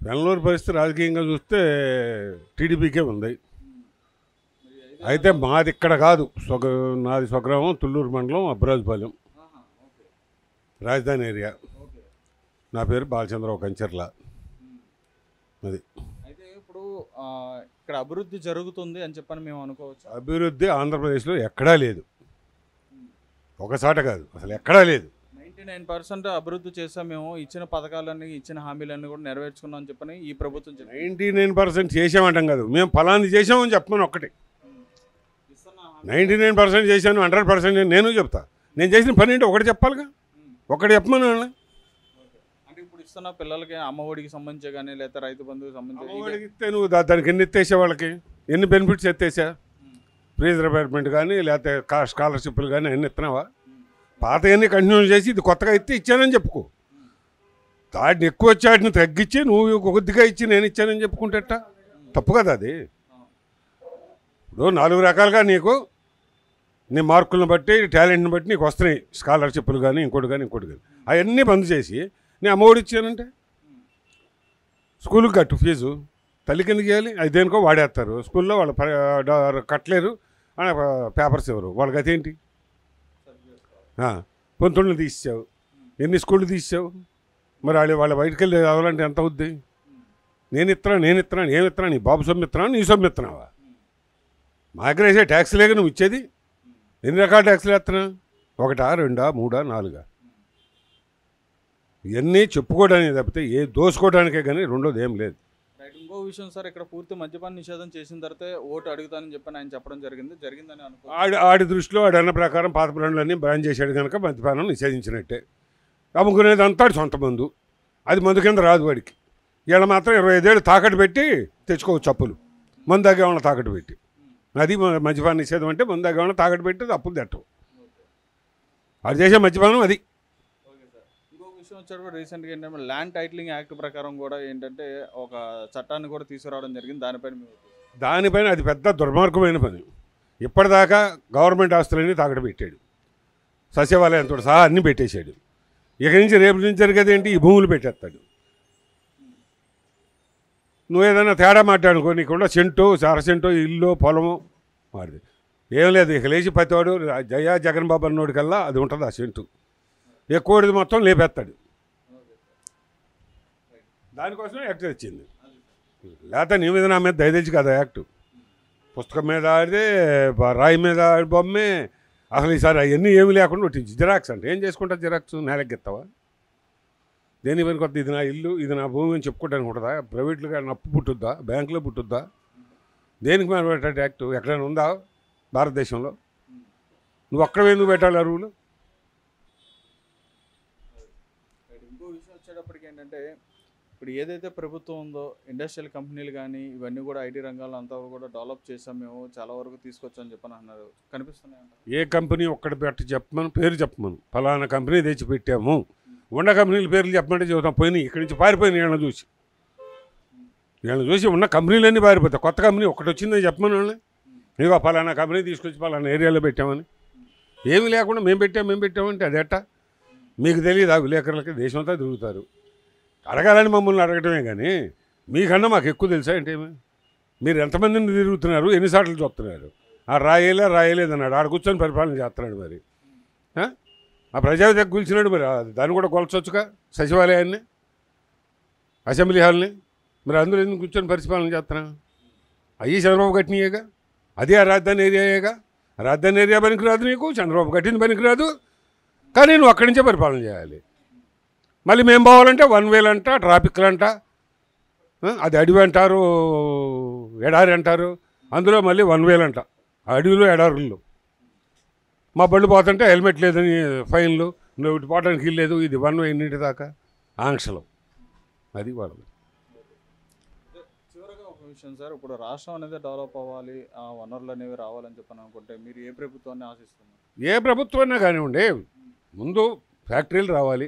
బెంగళూరు పరిస్థితి రాజకీయంగా చూస్తే టీడీపీకే ఉంది. అయితే మాది ఇక్కడ కాదు, నాది స్వగ్రామం తుళ్ళూరు మండలం అబ్రాజుపాలెం, రాజధాని ఏరియా. నా పేరు బాలచంద్రరావు కంచర్ల. అది అయితే ఇప్పుడు ఇక్కడ అభివృద్ధి జరుగుతుంది అని చెప్పని మేము అనుకోవచ్చు. అభివృద్ధి ఆంధ్రప్రదేశ్లో ఎక్కడా లేదు, ఒకసాట కాదు, అసలు ఎక్కడా లేదు. 99% అభివృద్ధి చేసాం మేము, ఇచ్చిన పథకాలన్నీ ఇచ్చిన హామీలన్నీ కూడా నెరవేర్చుకున్నాం అని చెప్పని ఈ ప్రభుత్వం 99% చేసామంటాం కాదు, మేము ఫలాన్ని చేసామని చెప్పమని ఒక్కటి. 99% చేశాను, 100% నేను చెప్తా. నేను చేసిన పని ఏంటి ఒకటి చెప్పాలిగా, ఒకటి చెప్పమని. అంటే ఇప్పుడు ఇస్తున్న పిల్లలకి అమ్మఒడికి సంబంధించి కానీ లేదా రైతు బంధువుకి సంబంధించి అమ్మఒడికి ఇస్తే నువ్వు దానికి ఎన్ని ఎత్తేసా, వాళ్ళకి ఎన్ని బెనిఫిట్స్ ఎత్తేసా, ఫీజు రిబేర్మెంట్ కానీ లేకపోతే స్కాలర్షిప్లు కానీ అన్ని ఇస్తున్నావా? పాతవన్నీ కంటిన్యూ చేసి ఇది కొత్తగా ఇస్తే ఇచ్చానని చెప్పుకో. వాటిని ఎక్కువ వచ్చి వాటిని తగ్గించి నువ్వు కొద్దిగా ఇచ్చి నేను ఇచ్చానని చెప్పుకుంటేట తప్పు కదా అది. ఇప్పుడు 4 రకాలుగా నీకు నీ మార్కులను బట్టి టాలెంట్ని బట్టి నీకు వస్తున్నాయి స్కాలర్షిప్లు కానీ ఇంకోటి కానీ. అవన్నీ బంద్ చేసి నేను అమ్మఒడి ఇచ్చానంటే స్కూల్కి కట్టు ఫీజు, తల్లికి ఎందుకు చేయాలి? అది దేనికో వాడేస్తారు. స్కూల్లో వాళ్ళు కట్టలేరు అని పేపర్స్ ఇవ్వరు, వాళ్ళకి అదేంటి? పొంతుళ్ళు తీసావు, ఎన్ని స్కూళ్ళు తీసావు? మరి వాళ్ళ బయటకు వెళ్ళి అవ్వాలంటే ఎంత అవుద్ది? నేను ఇస్తున్నాను ఏమి ఇస్తున్నాను? నీ బాబు సొమ్ము ఇస్తున్నావు, నీ సొమ్ము ఇస్తున్నావా? మా దగ్గర వేసే ట్యాక్స్లేగా నువ్వు ఇచ్చేది. ఎన్ని రకాల ట్యాక్స్లు వేస్తున్నా? 1, 2, 3, 4? ఇవన్నీ చెప్పుకోవడానికి తప్పితే దోసుకోవడానికే కానీ రెండోది ఏం లేదు. ఇంకో విషయం సార్, ఇక్కడ పూర్తి మద్యపాన నిషేధం చేసిన తర్వాత ఓటు అడుగుతానని చెప్పని ఆయన చెప్పడం జరిగిందని అనుకో. ఆడి దృష్టిలో ఆడి అన్న ప్రకారం పాత బ్రాండ్లన్నీ బ్యాన్ చేశాడు కనుక మద్యపానం నిషేధించినట్టే. అమ్ముకునేదంతా సొంత మందు, అది మందు కింద రాదు వాడికి. వీళ్ళ మాత్రం 25 ఏళ్ళు తాకట్టు పెట్టి తెచ్చుకోవచ్చు అప్పులు, మందు దగ్గర తాకట్టు పెట్టి. అది మద్యపాన నిషేధం అంటే మందు దగ్గర తాకట్టు పెట్టి అప్పులు తెట్టవు. అది చేసే మద్యపానం అది. వచ్చేటప్పుడు రీసెంట్గా ఏంటంటే ల్యాండ్ టైటిలింగ్ యాక్ట్ ప్రకారం కూడా ఏంటంటే ఒక చట్టాన్ని కూడా తీసుకురావడం జరిగింది. దానిపైన అది పెద్ద దుర్మార్గమైన పని. ఇప్పటిదాకా గవర్నమెంట్ ఆస్తులన్నీ తాకట్టు పెట్టాడు, సచివాలయంతో సహా అన్నీ పెట్టేశాడు. ఇక నుంచి రేపు నుంచి జరిగేది ఏంటి? ఈ భూములు పెట్టేస్తాడు. నువ్వు ఏదైనా తేడా మాట్లాడుకో, నీకుండా సెంటో అరసెంటో ఇల్లు పొలము వాడిది ఏం లేదు. ఇక లేచి ప్రతివాడు జగన్ బాబు అన్నోడికల్లా అది ఉంటుంది ఆ సెంటు. ఎక్కువది మొత్తం లేపేస్తాడు. దానికోసం యాక్ట్ వచ్చింది. లేకపోతే నీ మీద నా మీద దయదలిచి కదా యాక్టు. పుస్తకం మీద ఆడితే రాయి మీద ఆడి బొమ్మే. అసలు ఈసారి అవన్నీ ఏమి లేకుండా ఒట్టించి జిరాక్స్ అంటే ఏం చేసుకుంటా? జిరాక్స్ నేలకెత్తావా? దేని పని కొత్త? ఇది నా ఇల్లు, ఇది నా భూమి అని చెప్పుకోవడానికి ఉంటుందా? ప్రైవేట్లుగా అప్పు పుట్టుద్దా? బ్యాంకులో పుట్టుద్దా? దేనికి మీద పెట్టే యాక్టు ఎక్కడైనా ఉందా భారతదేశంలో? నువ్వు అక్కడ ఎందుకు పెట్టాలి ఆ రూలు? ఇంకో విషయం వచ్చేటప్పటికి ఏంటంటే ఇప్పుడు ఏదైతే ప్రభుత్వం ఉందో ఇండస్ట్రియల్ కంపెనీలు కానీ ఇవన్నీ కూడా ఐటీ రంగాల్లో అంతా కూడా డెవలప్ చేసాం, మేము చాలా వరకు తీసుకొచ్చామని చెప్పని అన్నారు. కనిపిస్తున్నాయి. ఏ కంపెనీ ఒక్కటి పెట్టి చెప్పమని పేరు చెప్పమను, ఫలానా కంపెనీ తెచ్చి పెట్టాము. ఉన్న కంపెనీల పేర్లు చెప్పమంటే చెబుతాం. పోయినాయి ఇక్కడి నుంచి పారిపోయినాయి. వీళ్ళని చూసి ఉన్న కంపెనీలన్నీ పారిపోతాయి. కొత్త కంపెనీ ఒకటి వచ్చిందని చెప్పమని వాళ్ళని. ఇదిగో ఫలానా కంపెనీ తీసుకొచ్చి ఫలానా ఏరియాలో పెట్టామని. ఏమి లేకుండా మేము పెట్టామంటే అదేట మీకు తెలియదు? ఆ విలేకరులకి దేశమంతా తిరుగుతారు, అడగాలని మమ్మల్ని అడగటమే కానీ మీకన్నా మాకు ఎక్కువ తెలుసా ఏంటేమి? మీరు ఎంతమందిని తిరుగుతున్నారు, ఎన్నిసార్లు చూస్తున్నారు? ఆ రాయలేదన్నాడు, ఆడ కూర్చొని పరిపాలన చేస్తున్నాడు. మరి ఆ ప్రజావేదిక కూల్చినాడు, మరి దాన్ని కూడా కొలచొచ్చుగా సచివాలయాన్ని, అసెంబ్లీ హాల్ని. మరి అందులో ఎందుకు కూర్చొని పరిపాలన చేస్తున్నా? అయ్యి చంద్రబాబు కట్టినయేగా, అదే ఆ రాజధాని ఏరియాయేగా. రాజధాని ఏరియా పనికిరాదు నీకు, చంద్రబాబు కట్టింది పనికిరాదు. కానీ నువ్వు అక్కడి నుంచే పరిపాలన చేయాలి. మళ్ళీ మేము పోవాలంటే 1 way అంట, ట్రాఫిక్లు అంట, అది అడవి అంటారు, ఎడారి అంటారు. అందులో మళ్ళీ 1 way అంట, అడవిలో ఎడారుల్లో. మా బళ్ళు పోతుంటే హెల్మెట్ లేదని ఫైన్లు, నువ్వు ఇటు పోవడానికి ఇల్లేదు, ఇది 1 way ఇన్నింటి దాకా ఆంక్షలు. అది వాళ్ళు. చివరిగా ఒక విషయం సార్, ఇప్పుడు రాష్ట్రం అనేది డెవలప్ అవ్వాలి, ఆ వనరులు అనేవి రావాలని చెప్పని అనుకుంటే మీరు ఏ ప్రభుత్వాన్ని ఆశిస్తున్నారు? ఏ ప్రభుత్వమైనా కానివ్వండి, ముందు ఫ్యాక్టరీలు రావాలి,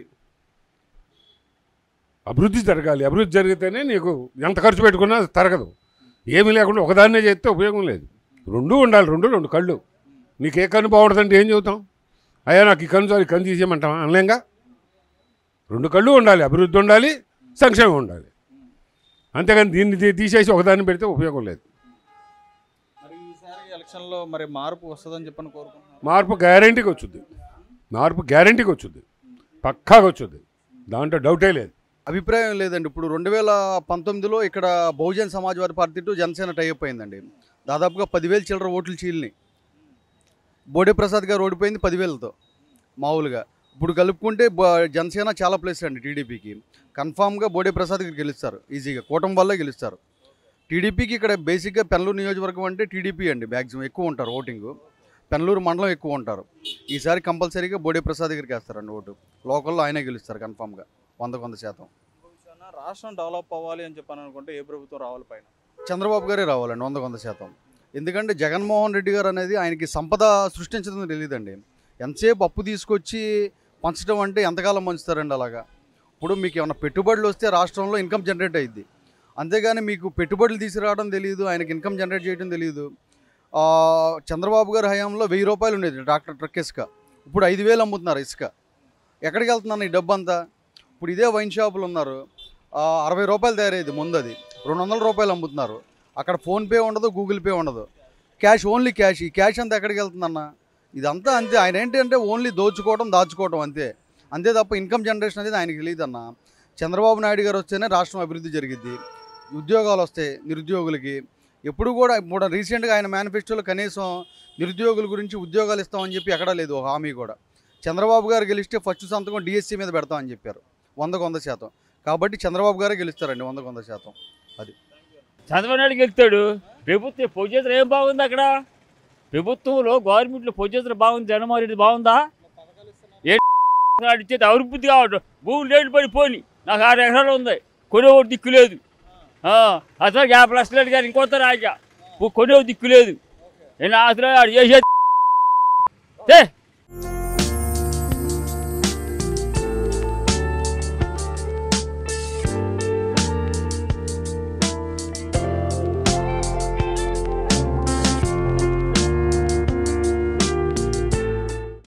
అభివృద్ధి జరగాలి. అభివృద్ధి జరిగితేనే నీకు ఎంత ఖర్చు పెట్టుకున్నా తరగదు. ఏమీ లేకుండా ఒకదాన్నే చేస్తే ఉపయోగం లేదు. రెండూ ఉండాలి, రెండు కళ్ళు. నీకు ఏ కన్ను బాగుంటుందంటే ఏం చెబుతాం? అయ్యా నాకు ఈ కన్ను తీసేయమంటావా? అనలేంగా. 2 కళ్ళు ఉండాలి, అభివృద్ధి ఉండాలి, సంక్షేమం ఉండాలి. అంతేగాని దీన్ని తీసేసి ఒకదాన్ని పెడితే ఉపయోగం లేదు. మరి ఈసారి ఎలక్షన్లో మరి మార్పు వస్తుందని చెప్పని కోరుకుంటున్నాను. మార్పు గ్యారంటీగా వచ్చుద్ది, పక్కాగా వచ్చుద్ది, దాంట్లో డౌటే లేదు. అభిప్రాయం లేదండి. ఇప్పుడు 2019లో ఇక్కడ Bahujan Samajwadi party to Janasena tie up అయిందండి. దాదాపుగా 10,000 చిల్లర ఓట్లు చీలినాయి. బోడే ప్రసాద్ గారు ఓడిపోయింది 10,000తో మామూలుగా. ఇప్పుడు కలుపుకుంటే జనసేన చాలా ప్లేస్ అండి టీడీపీకి. కన్ఫామ్గా బోడే ప్రసాద్ గారు గెలుస్తారు ఈజీగా, కూటమి వల్లే గెలుస్తారు. టీడీపీకి ఇక్కడ బేసిక్గా పెనలూరు నియోజకవర్గం అంటే టీడీపీ అండి, మ్యాక్సిమం ఎక్కువ ఉంటారు ఓటింగు. పెనలూరు మండలం ఎక్కువ ఉంటారు. ఈసారి కంపల్సరీగా బోడే ప్రసాద్ గారికి వేస్తారండి ఓటు. లోకల్లో ఆయనే గెలుస్తారు కన్ఫామ్గా 100%. రాష్ట్రం డెవలప్ అవ్వాలి అని చెప్పని అనుకుంటే ఏ ప్రభుత్వం రావాలి పైన? చంద్రబాబు గారే రావాలండి 100%. ఎందుకంటే జగన్మోహన్ రెడ్డి గారు అనేది ఆయనకి సంపద సృష్టించడం తెలియదండి. ఎంతసేపు అప్పు తీసుకొచ్చి పంచడం అంటే ఎంతకాలం పంచుతారండి అలాగా. ఇప్పుడు మీకు ఏమైనా పెట్టుబడులు వస్తే రాష్ట్రంలో ఇన్కమ్ జనరేట్ అయ్యిద్ది, అంతేగాని మీకు పెట్టుబడులు తీసుకురావడం తెలియదు, ఆయనకి ఇన్కమ్ జనరేట్ చేయడం తెలియదు. చంద్రబాబు గారి హయాంలో 1,000 రూపాయలు ఉండేది ట్రక్ ఇసుక, ఇప్పుడు 5,000 అమ్ముతున్నారు ఇసుక. ఎక్కడికి వెళ్తున్నాను ఈ డబ్బు అంతా? ఇప్పుడు ఇదే వైన్ షాపులు ఉన్నారు, 60 రూపాయలు తయారయ్యేది ముందు, అది 200 రూపాయలు అమ్ముతున్నారు. అక్కడ ఫోన్పే ఉండదు, గూగుల్ పే ఉండదు, క్యాష్, ఓన్లీ క్యాష్. ఈ క్యాష్ అంతా ఎక్కడికి వెళ్తుందన్న? ఇదంతా అంతే. ఆయన ఏంటంటే ఓన్లీ దోచుకోవడం, దాచుకోవడం అంతే తప్ప ఇన్కమ్ జనరేషన్ అనేది ఆయనకి తెలియదన్న. చంద్రబాబు నాయుడు గారు వస్తేనే రాష్ట్రం అభివృద్ధి జరిగిద్ది, ఉద్యోగాలు వస్తాయి నిరుద్యోగులకి. ఎప్పుడు కూడా ఇప్పుడు రీసెంట్గా ఆయన మేనిఫెస్టోలో కనీసం నిరుద్యోగుల గురించి ఉద్యోగాలు ఇస్తామని చెప్పి ఎక్కడా లేదు ఒక హామీ కూడా. చంద్రబాబు గారు గెలిస్తే ఫస్ట్ సంతకం డిఎస్సీ మీద పెడతామని చెప్పారు 100%. కాబట్టి చంద్రబాబు గారే గెలుస్తారండి 100%. అది చంద్రబాబు నాయుడు గెలుస్తాడు. ప్రభుత్వం పొజిషన్ ఏం బాగుంది అక్కడ? ప్రభుత్వంలో గవర్నమెంట్లో పొజిషన్ బాగుంది, జగన్మోహన్ రెడ్డి బాగుందా? ఇచ్చేది అభివృద్ధి కావడం. భూమి లేని పడిపోయి నాకు 6 ఎకరాలు ఉంది, కొనేవాడు దిక్కు లేదు. అసలు 50 లక్షలు కానీ ఇంకొంత రాజా కొనేవాడు దిక్కు లేదు. నేను అసలు చేసేది